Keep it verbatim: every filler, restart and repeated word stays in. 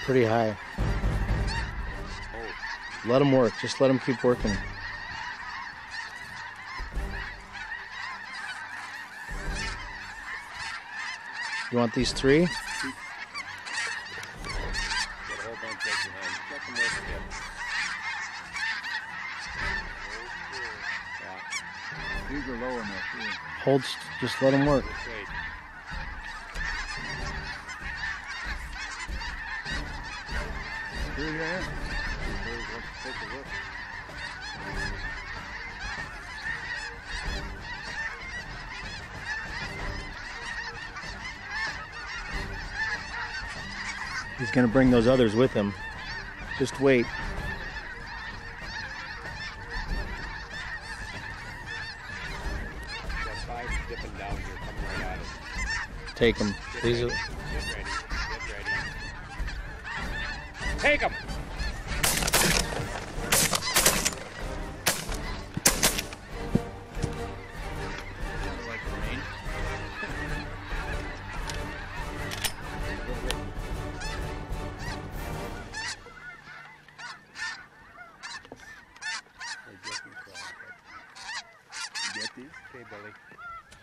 pretty high. Let them work. Just let them keep working. You want these three? Got a whole bunch right behind. Let them work again. Yeah. These are low enough too. Hold. Just let them work. Just wait. Here you are. Let's take a look. He's gonna bring those others with him. Just wait. Got five dipping down here, coming right at us. Take them. Get These ready. are. Get ready. Get ready. Take them. Like rain. Get these? Okay, Billy.